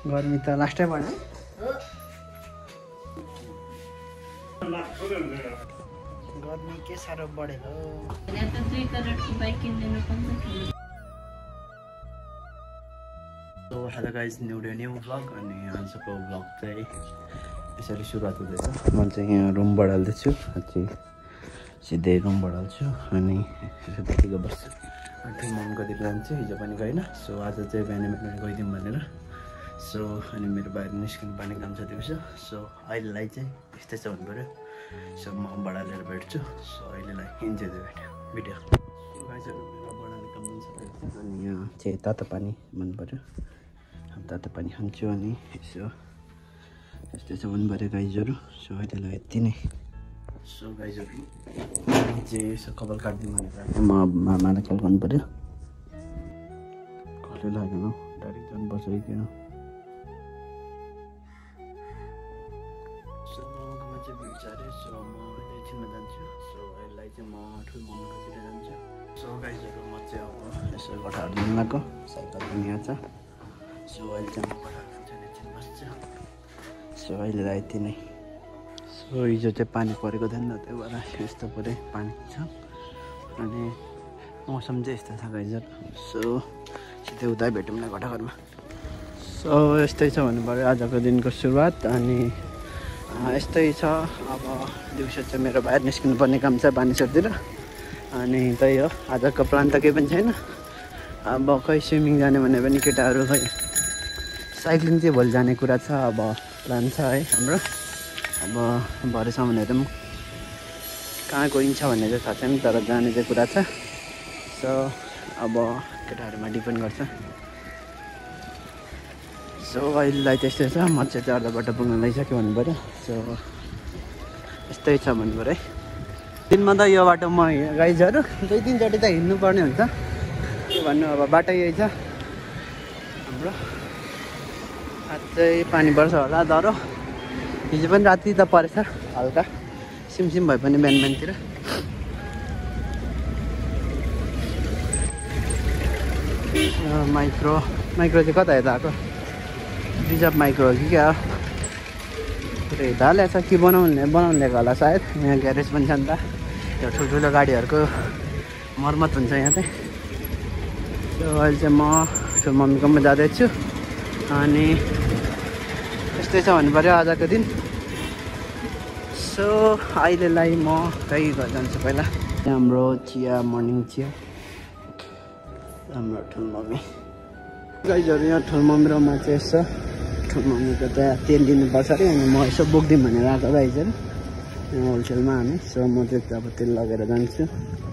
गर्मी त लास्टै बढ्यो गर्मी के साह्रो बढेको so hello guys new vlog अनि आजको भ्लग चाहिँ यसरी सुरुवात हुँदैछ म चाहिँ यहाँ रुम बढाल्दैछु अझै सिधै रुम बढाल्छु अनि यतातिको बस्छु अनि मम कति जान्छु हिजो पनि गएन सो आज चाहिँ बिहान गइदिउँ भनेर सो अनि मेरो बाहिर निस्किनु पर्ने काम छ दिउँसो सो अहिलेलाई चाहिँ यस्तै छ भन्नु पऱ्यो सो म बढालेर भेट्छु सो अहिलेलाई इन्जोय भेट्यो भिडियो गाइजहरू मेरो बढाल्ने काम पनि छ अनि यहाँ चाहिँ तातो पानी मन पऱ्यो तातो पानी खान्छु अनि यसो यस्तै छ भन्नु पऱ्यो गाइजहरू सो अहिलेलाई यति नै सो गाइजहरू चाहिँ यसो कपाल काट्दिउँ भनेर म मामालाई कल गर्नु पऱ्यो कसले लागेन डाइरेक्ट जानुपर्छ कि क्या सो मम्मीकोमा चाहिँ बिचारे सो म एकछिनमा जान्छु सो अहिलेलाई चाहिँ म ठुलो मम्मीकोतिर जान्छु सो गाइजहरू म चाहिँ अब यसो गोठाहरू दिनु लगाएको साइकल पनि यहाँ छ सो अहिले चाहिँ म गोठाहरू जान्छु एकछिन बस्छु सो अहिलेलाई यति नै सो हिजो चाहिँ पानी परेको थिएन त्यही भएर यस्तो पुरै पानी छ अनि मौसम चाहिँ यस्तो छ गाइजर सो सिधै उता भेटौँ न घटाघरमा सो यस्तै छ भन्नु पऱ्यो आजको दिनको सुरुवात अनि यस्तै छ अब दिउँसो चाहिँ मेरो बाहिर निस्किनु पर्ने काम छ बानेश्वरतिर अनि त्यही हो आजको प्लान त केही पनि छैन अब खै स्विमिङ जाने भने पनि केटाहरू खै साइक्लिङ चाहिँ भोलि जाने कुरा छ अब प्लान छ है हाम्रो अब भरेसम्म हेरौँ कहाँ गइन्छ भन्ने चाहिँ थाहा छैन तर जाने चाहिँ कुरा छ सो अब केटाहरूमा डिपेन्ड गर्छ सो अहिलेलाई त्यस्तै छ म चाहिँ अर्धबाट पुग्न लागिसक्यो भन्नु पऱ्यो सो यस्तै छ भन्नु पऱ्यो है दिनमा त यो बाटो म गाइजहरू 2-3 चोटि त हिँड्नु पर्ने हुन्छ के भन्नु अब बाटो यही छ हाम्रो आज चाहिँ पानी पर्छ होला डह्रो हिजो पनि राति त परेछ हल्का सिमसिम भए पनि बिहान बिहानतिर माइक्रो चाहिँ कता यता आएको रिजर्भ माइक्रो हो कि क्या हो पुरै यता हालेको छ कि बनाउनु ल्याएको होला सायद यहाँ ग्यारेज पनि छ नि त त्यो ठुल्ठुलो गाडीहरूको मर्मत हुन्छ यहाँ चाहिँ सो अहिले चाहिँ म ठुलो मम्मीकोमा जाँदैछु अनि यस्तै छ भन्नु पऱ्यो आजको दिन सो अहिलेलाई म कहीँ घर जान्छु पहिला हाम्रो चिया मर्निङ चिया हाम्रो ठुलो मम्मी गाइजहरू यहाँ ठुलो मम्मी र म चाहिँ यसो ठुलो मम्मीको चाहिँ तेल दिनुपर्छ अरे अनि म यसो बोकिदिउँ भनेर आएको गाइजहरू यहाँ होलसेलमा हामी सो म चाहिँ अब तेल लगेर जान्छु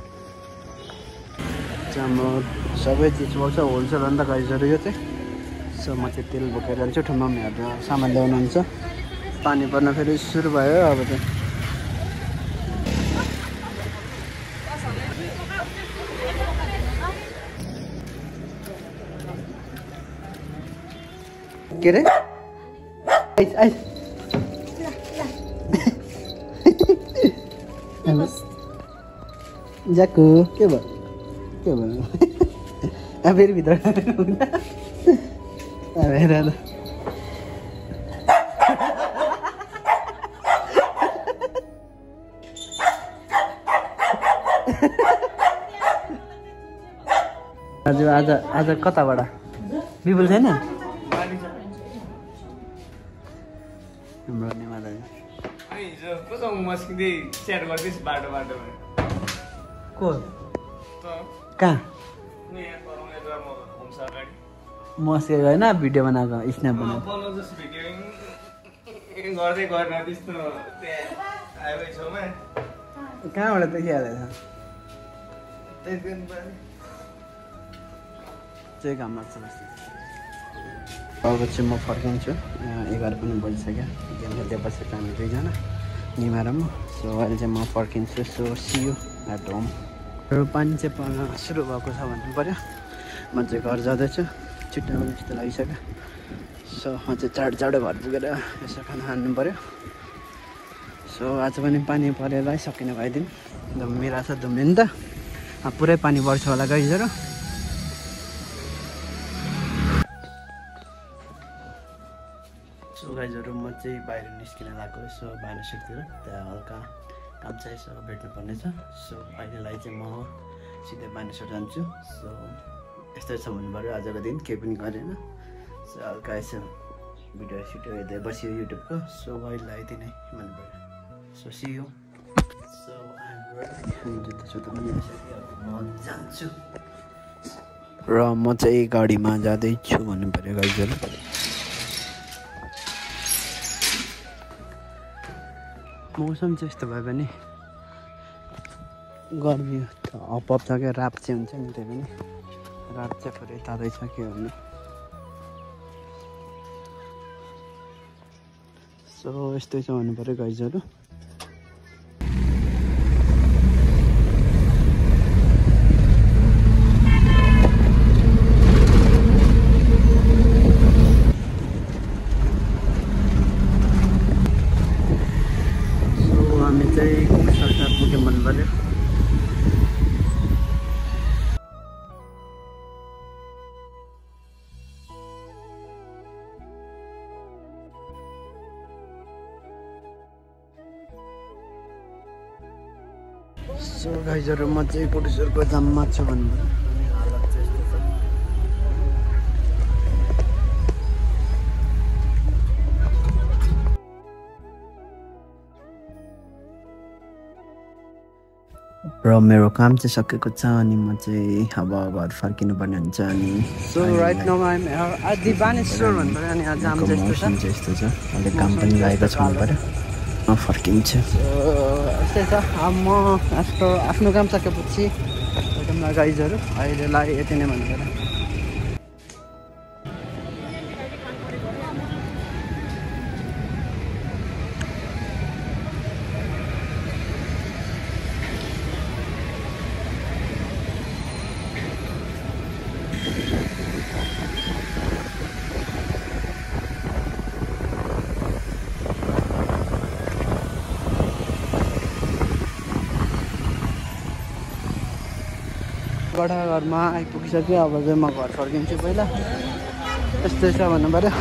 हाम्रो सबै चिज पाउँछ होलसेल अन्त गाइजहरू यो चाहिँ सो म चाहिँ तेल बोकेर जान्छु ठुलो मम्मीहरू सामान ल्याउनुहुन्छ पानी पर्न फेरि सुरु भयो अब चाहिँ के अरे ज्याकु के भयो फेरि भित्र हेर हजुर आज कताबाट बिपुल छैन हाम्रो नेमा दाजु को कहाँ मस्केको होइन भिडियो बनाएको स्न्याप बनाएको कहाँबाट देखिहाल्यो चाहिँ काम लाग्छ अब चाहिँ म फर्किन्छु 11 पनि बजिसक्यो गेम खेल्दै बसेको हामी दुईजना निमा र म सो अहिले चाहिँ म फर्किन्छु सो सियु एट होम पानी चाहिँ पर्न सुरु भएको छ भन्नु पऱ्यो म चाहिँ घर जाँदैछु छिट्टो पनि जस्तो लागिसक्यो सो म चाहिँ चाँडो घर पुगेर यसो खाना खानु पऱ्यो सो आज पनि पानी परेर सकिने भइदिउँ धुम्मी रहेछ धुम्मी नि त पुरै पानी पर्छ होला गाइजहरू गाइजहरू म चाहिँ बाहिर निस्किन लागेको यसो बाहिर सिटतिर त्यहाँ हल्का काम चाहिँ यसो भेट्नुपर्नेछ। सो अहिलेलाई चाहिँ म सिधै बाहिर सिट जान्छु। सो यस्तै छ भन्नु पऱ्यो आजको दिन केही पनि गरेन। सो हल्का यसो भिडियो सिडियो हेर्दै बस्यो युट्युबको। सो अहिलेलाई यति नै भन्नु पऱ्यो। So C you. सो जुत्ता सुत्ता पनि म जान्छु र म चाहिँ गाडीमा जाँदैछु भन्नु पऱ्यो गाइजहरू। मौसम चाहिँ यस्तो भए पनि गर्मी त अप छ क्या, रात चाहिँ हुन्छ नि, त्यही पनि रात चाहिँ पुरै तातै छ के भन्नु। सो यस्तै छ भन्नु पऱ्यो गाइजहरू। सो गाइजहरू म चाहिँ कोटेश्वरको जाममा छु भन्नु पऱ्यो। अनि हालत चाहिँ यस्तो छ। र मेरो काम चाहिँ सकेको छ अनि म चाहिँ अब घर फर्किनु पर्ने हुन्छ। अनि so right now I am at the Baneshwar भन्नु पऱ्यो। अनि जाम चाहिँ यस्तो छ, अलिक काम पनि लागेको छ भन्नु पऱ्यो। म फर्किन्छु। यस्तै छ। अब म आफ्नो काम सकेपछि गाइजहरू अहिलेलाई यति नै भन्नु पऱ्यो। घरमा आइपुगिसक्यो। अब चाहिँ म घर फर्किन्छु पहिला। यस्तै छ भन्नु पऱ्यो।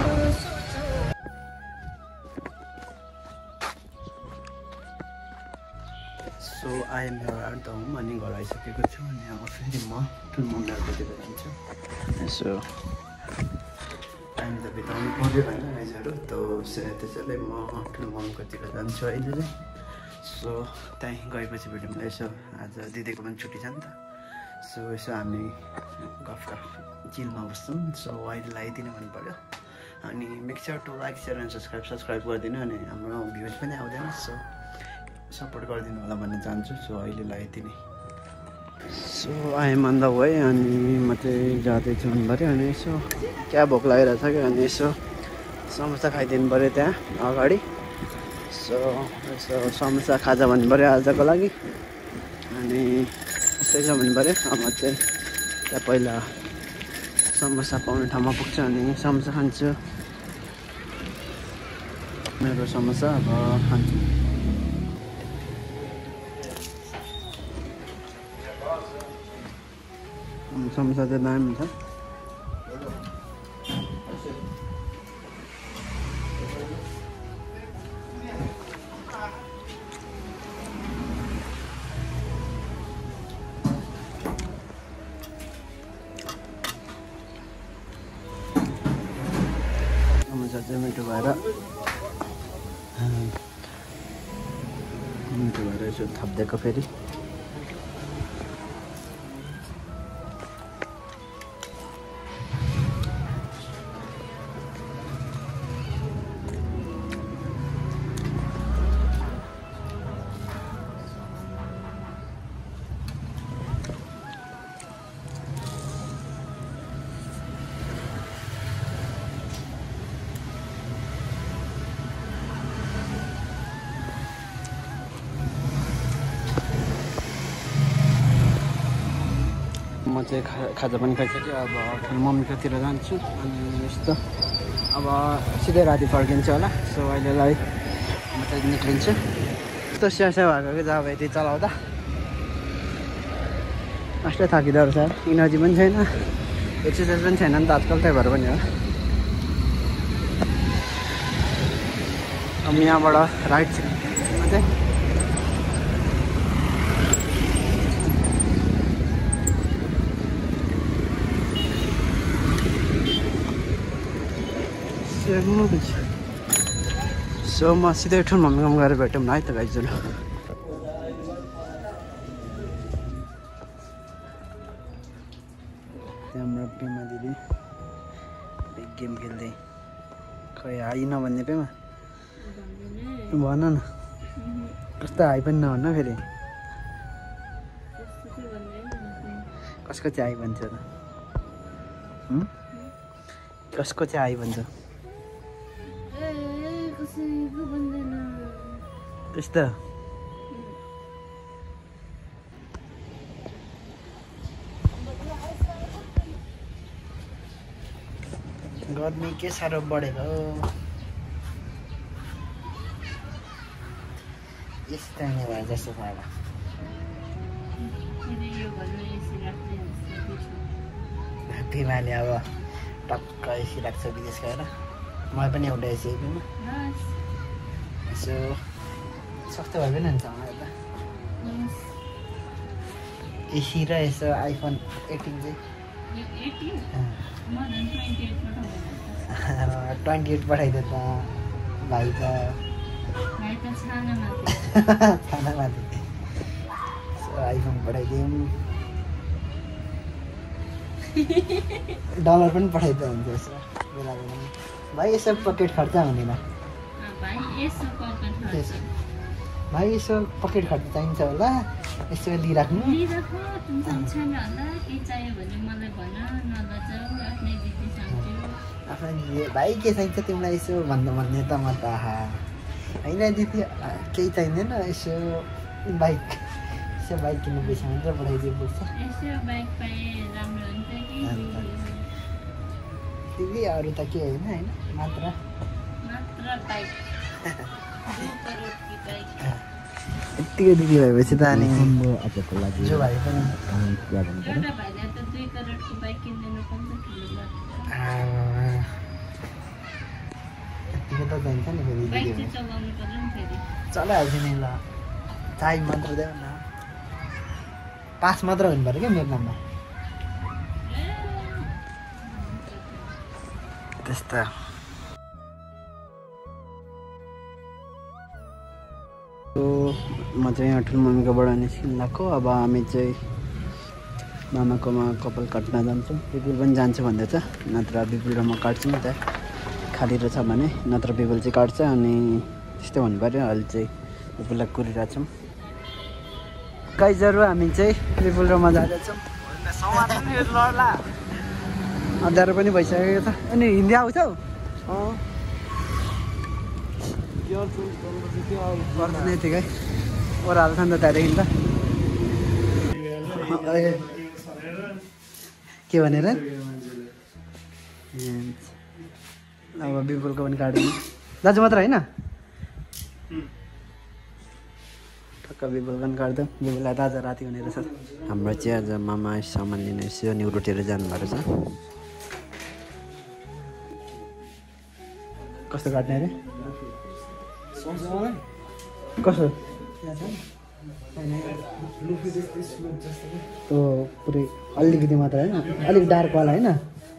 So I am here at the home. अनि घर आइसकेको छु। अनि अब फेरि म ठुल्मोङतिर जान्छु। यसो टाइम त बिताउनु पऱ्यो होइन गाइजहरू। त्यसैले म ठुल्मोङतिर जान्छु अहिले चाहिँ। सो त्यहीँ गएपछि भेटौँ। यसो आज दिदीको पनि छुट्टी छ नि त। सो यसो हामी गफ चिलमा बस्छौँ। सो अहिलेलाई यति नै भन्नु पऱ्यो। अनि make sure to like share and subscribe गरिदिनु। अनि हाम्रो भ्युज पनि आउँदैन। सो सपोर्ट गरिदिनु होला भन्न चाहन्छु। सो अहिलेलाई यति नै। So I'm on the way. अनि म चाहिँ जाँदैछु भन्नु पऱ्यो। अनि यसो क्या भोक लागिरहेको छ क्या। अनि यसो समोसा खाइदिनु पऱ्यो त्यहाँ अगाडि। सो यसो समोसा खाजा भन्नु पऱ्यो आजको लागि। अनि यस्तै छ भन्नु पऱ्यो। अब चाहिँ त्यहाँ पहिला समोसा पाउने ठाउँमा पुग्छु। अनि समोसा खान्छु। मेरो समोसा अब खान्छु। समोसा चाहिँ दामी हुन्छ। समोसा चाहिँ मिठो भएर यसो थपिदिएको फेरि। म चाहिँ खाजा पनि खाइसकेँ। अब मम्मीकोतिर जान्छु। अनि यस्तो अब सिधै राति फर्किन्छु होला। सो अहिलेलाई म चाहिँ निक्लिन्छु। यस्तो स्यास्या भएको कि जब यति चलाउँदा लास्टै थाकिँदो रहेछ। इनर्जी पनि छैन, एक्सर्साइज पनि छैन नि त आजकल, त्यही भएर पनि हो। अब यहाँबाट राइट चाहिँ सो म सिधै ठुलो मम्मीकोमा गएर भेटौँ न है त गाइजहरू। हाम्रो पेमा दिदी गेम खेल्दै खै हाई नभन्ने पेमा भन न कस्तो हाई पनि नभन्न फेरि कसको चाहिँ हाई भन्छ त कसको चाहिँ हाई भन्छ त्यस्तो गर्मी के साह्रो बढेको यस्तो नै भयो जस्तो छ अब बिमाले अब टक्क एसी लाग्छ विदेश गएर मलाई पनि एउटा एसी बिमा यसो सस्तो भए पनि हुन्छ मलाई त एसी र यसो आइफोन 18 चाहिँ 28 पठाइदियो त भाइ त छानामाथि आइफोन पठाइदिउँ डलर पनि पठाइदियो हुन्छ यसो बेला बेला भाइ यसो पकेट खर्च हुँदैन भाइ यसो पकेट खर्च चाहिन्छ होला यसो दिइराख्नु आफ्नै भाइ के चाहिन्छ तिमीलाई यसो भन्ने त म त होइन दिदी केही चाहिँदैन यसो बाइक किन्नु पैसा मात्र पठाइदियो पुग्छ दिदी अरू त के होइन मात्र यत्तिकै दिदी भएपछि त अनि जो भाइ पनि यत्तिकै त जान्छ नि फेरि दिदी चलाइहाल्छ नि ल चाय मात्र देऊ न पास मात्र हुनु पऱ्यो क्या मेरो नाममा त्यस्ता म चाहिँ यहाँ ठुलो मम्मीकोबाट निस्किनु लाग्यो अब हामी चाहिँ मामाकोमा कपाल काट्न जान्छौँ बिपुल पनि जान्छु भन्दैछ नत्र बिपुल र म काट्छौँ त खाली रहेछ भने नत्र बिपुल चाहिँ काट्छ अनि त्यस्तै भन्नु पऱ्यो अहिले चाहिँ बिपुललाई कुरिरहेको छौँ गाइजहरू हामी चाहिँ बिपुल र म जाँदैछौँ अँध्यारो पनि भइसकेको छ अनि हिँड्दै आउँछौ गर्दैन यतिकै ओह्रालो छ नि त त्यहाँदेखि त के भनेर अब बिपुलको पनि काट्यो दाजु मात्र होइन ठक्क बिपुल पनि काट्दै बिपुललाई दाजु राति हुने रहेछ हाम्रो चाहिँ आज मामा सामान लिनु यसो नि रोटेर जानुभएको छ कस्तो काट्ने अरे कसो पुरै अलिकति मात्र होइन अलिक डार्कवाला होइन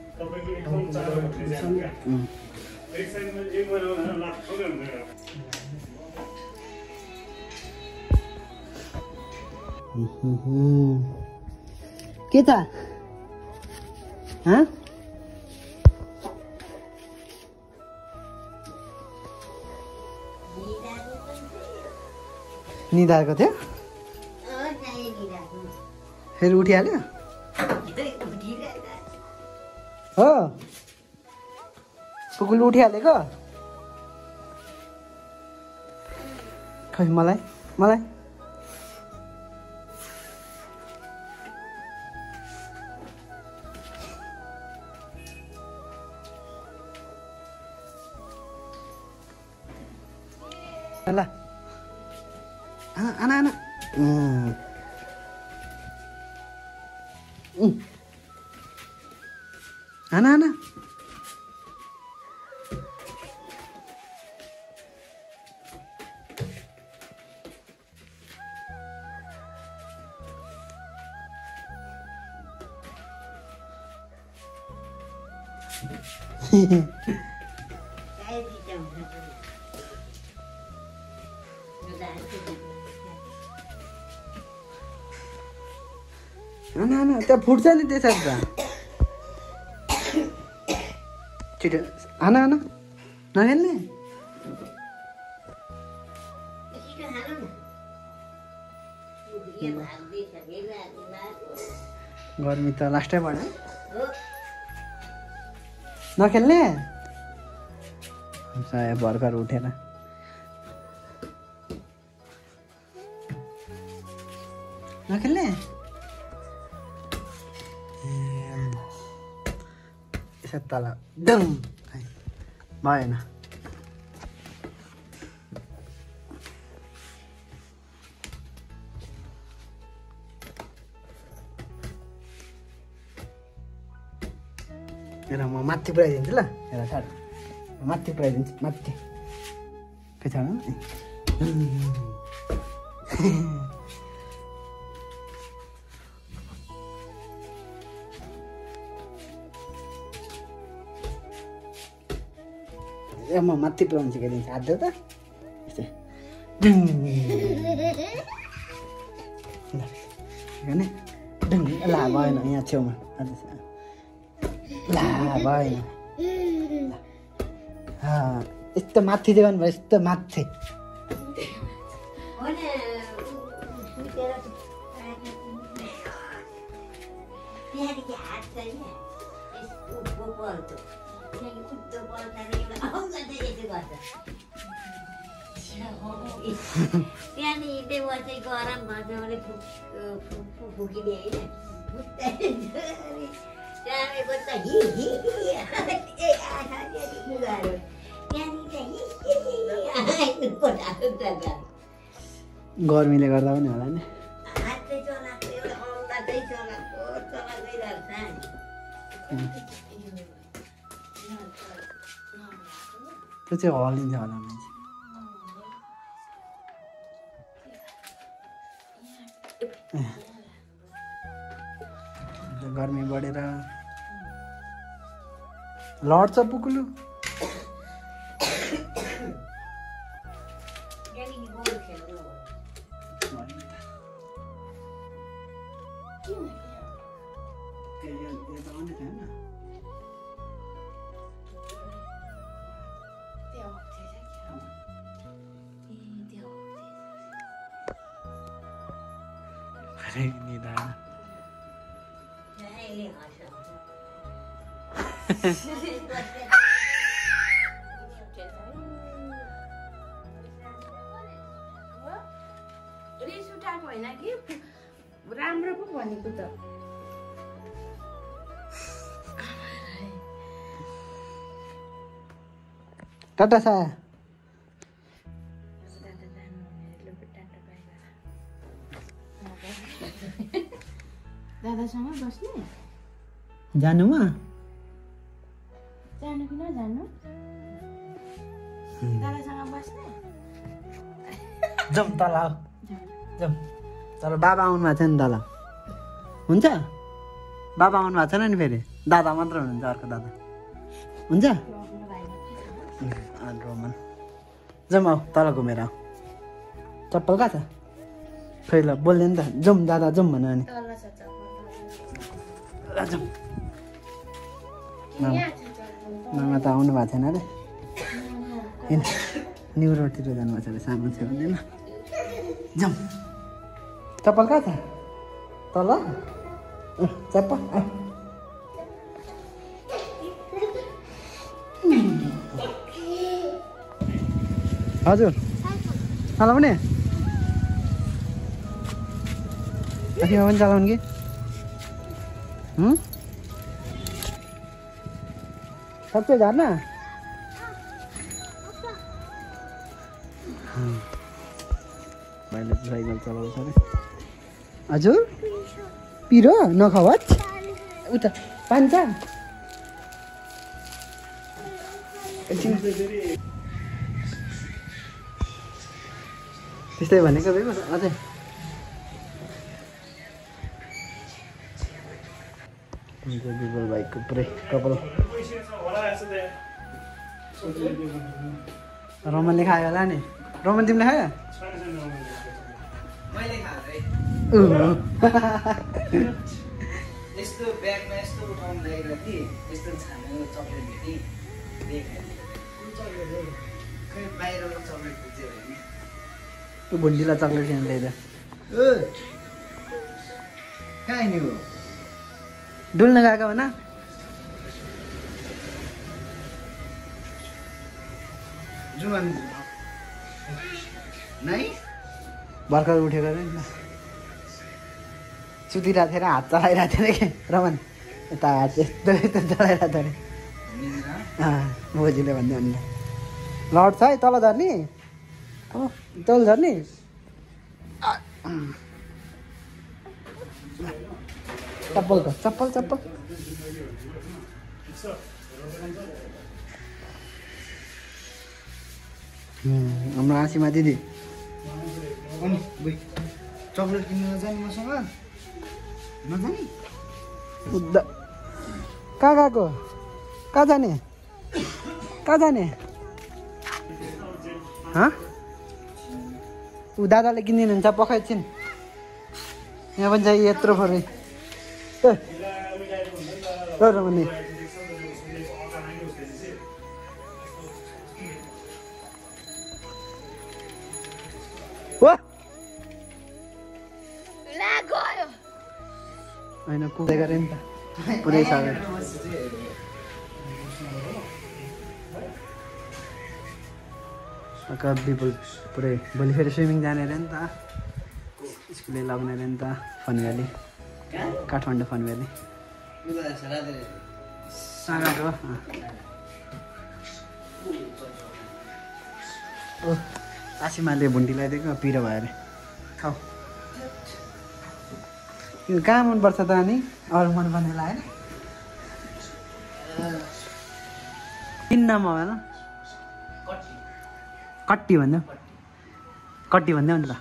के छ निधाएको थियो फेरि उठिहाल्यो हो कुकुल उठिहालेको खै मलाई ल आना आना आना त्यहाँ फुट्छ नि त्यसरी त छिटो आना नखेल्ने गर्मी त लास्टै भयो नखेल्ने भर्खर उठेर नखेल्ने तल डङ भएन हेर म माथि पुऱ्याइदिन्छु ल हेर सार माथि पुऱ्याइदिन्छु माथि के छ म माथि पुऱ्याउनु सिकाइदिन्छु हात देऊ त यस्तै ला भएन यहाँ छेउमा ला भएन यस्तो माथि चाहिँ गर्नुभयो यस्तो माथि त्यहाँनिर चाहिँ गरम भन्छ भने फुकिदिए होइन त्यहाँको त गर्मीले गर्दा पनि होला नि हातै चलाएको एउटा औँलाकै चलाएको चलाउँदै रहेछ त्यो चाहिँ हल्लिन्छ होला मान्छे गर्मी बढेर लड्छ पुकुलु निदान रिस उठाएको होइन कि राम्रो पो भनेको त टाटा साया दादासँग बस्ने जानुमा जानु कि नजानु दादासँग बस्ने जाउँ तल जाउँ तर बाबा आउनु भएको छ नि तल हुन्छ बाबा आउनु भएको छैन नि फेरि दादा मात्र हुनुहुन्छ अर्को दादा हुन्छ रोमन जाउँ आऊ तल घुमेर आऊ चप्पल कहाँ छ खै ल बोल्ने नि त जाउँ दादा जाउँ भन अनि जाउँ मामा त आउनु भएको छैन अरे किन न्युरोतिर जानुभएको छ अरे सानो थियो भन्दैन जाउँ चप्पल कहाँ छ तल चप्पल हजुर चलाउने आफैमा पनि चलाउनु कि सक्छ झर्ना भाइले साइकल चलाउँछ अरे हजुर पिरो नखवच उता पान्छ त्यस्तै भनेको बेको अझै बिबल भाइको पुरै कपाल रोमनले खायो होला नि रोमन तिमीले खायो मैले खाएँ यस्तो ब्यागमा यस्तो उठाउनु लागेको थिएँ यस्तो छानेर चक्लेट भेटेँ खै बाहिरको चक्लेट भेट्यो भने त्यो भुन्डीलाई चक्लेट खान ल्याइद कहाँ नि हो डुल्न गएको हो न जुन नै भर्खर उठेको अरे नि सुतिरहेको थिएँ र हात चलाइरहेको थिएँ कि रमन यता हात यस्तो यस्तो चलाइरहेको थियो अरे बोजूले भन्दै अन्त लड छ है तल झर्ने हो तल झर्ने चप्पलको चप्पल चप्पल हाम्रो आँसीमा दिदी अनि बुइ चक्लेट किन्नु नजाने मसँग नजाने कहाँ गएको कहाँ जाने कहाँ जाने ऊ दादाले किनिदिनुहुन्छ पख एकछिन यहाँ पनि चाहिँ यत्रो फरे भने होइन कुदै गरे नि त पुरै साह्रो विपुल पुरै भोलि फेरि स्विमिङ जाने अरे नि त स्कुलले लगाउने अरे नि त fun valley Kathmandu fun valley सागाको ओ आसीमाले भुन्डी लगाइदिएको पिरो भयो अरे खाऊ कहाँ मनपर्छ त अनि अरू मन पर्ने होइन किन्नमा भएन कट्टी भन्यो कट्टी भन्दै नि त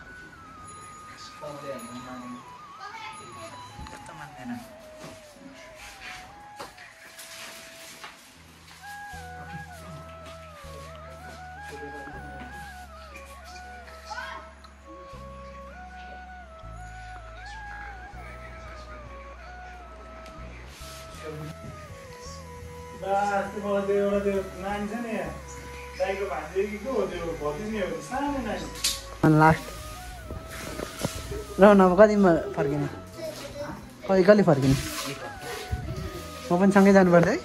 लास्ट र अब कतिमा फर्किने कहिले फर्किने म पनि सँगै जानुपर्छ है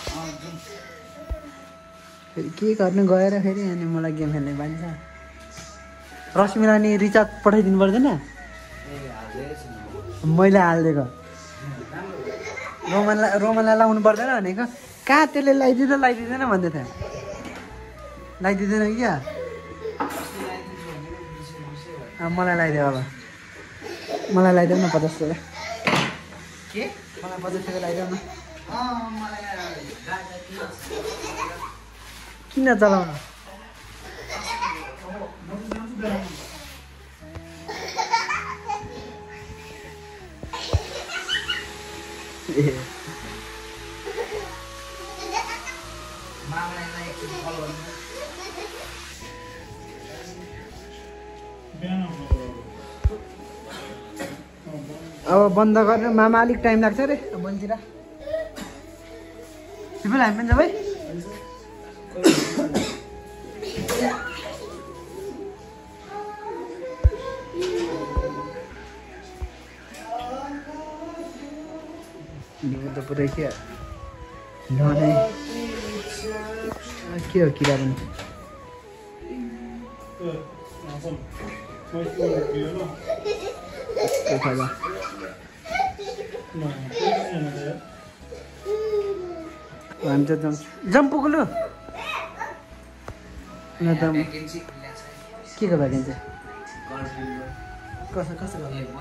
फेरि के गर्नु गएर फेरि अनि मलाई गेम खेल्ने बानी छ रश्मिला नि रिचार्ज पठाइदिनु पर्दैन मैले हालिदिएको रोमनलाई लाउनु पर्दैन भनेको कहाँ त्यसले लगाइदिँदैन भन्दै थियो लगाइदिँदैन क्या मलाई लगाइदियो अब मलाई लगाइदेऊ न 50 रुपियाँ के मलाई 50 रुपियाँ लगाइदेऊ न किन चलाउनु अब बन्द गरेर मामा अलिक टाइम लाग्छ अरे बन्तिर तिमीलाई हामी पनि जाऊ है त पुरै के के हो किरा पनि हामी त जाउँ पुग्नु न त के को भ्याकेन्सी कसो कसो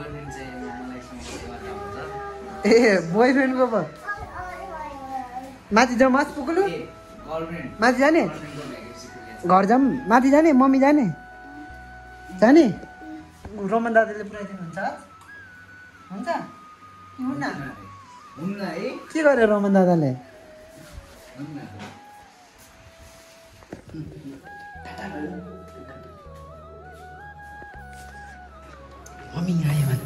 ए बोयफ्रेन्डको पो माथि जाउँ माथि पुग्नु माथि जाने घर जाऊँ माथि जाने मम्मी जाने जाने रोमन दादाले पुऱ्याइदिनुहुन्छ हुन्छ हुन्न है के गर्यो रोमन दादाले मम्मी आयो भने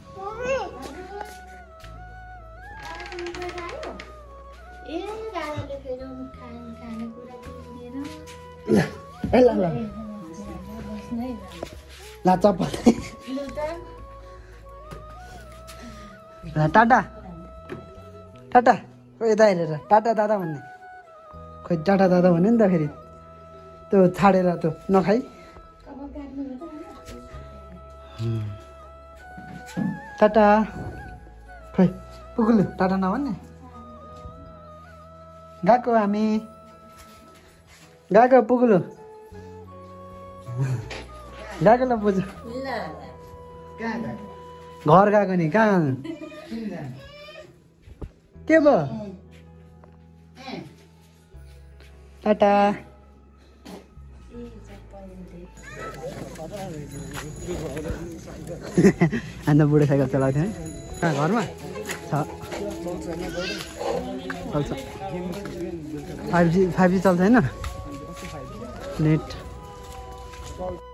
ए दादाले फेरि खानेकुरा किनिदिएन ल ल ल बस्नै ल चप्पल लु त ल टाटा टाटा यता हेरेर टाटा दादा भन्ने खोइ टाटा दादा भन्यो नि त फेरि त्यो छाडेर त्यो नखाइ अब काट्नु टाटा खोइ पुगुलु टाटा नभन्ने गएको हामी गएको पुगुलु गएको ल पुजु घर गएको नि कहाँ के भयो टाटा अन्त बुढो साइकल चलाउँथ्यो है कहाँ घरमा छ चल्छ 5G चल्छ होइन नेट